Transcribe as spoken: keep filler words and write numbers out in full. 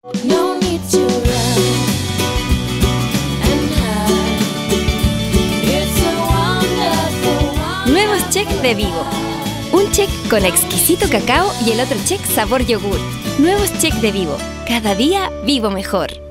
No need to run and hide. It's a wonderful, Nuevos cheques de Vivo. Un check con exquisito cacao y el otro check sabor yogur. Nuevos cheques de Vivo. Cada día vivo mejor.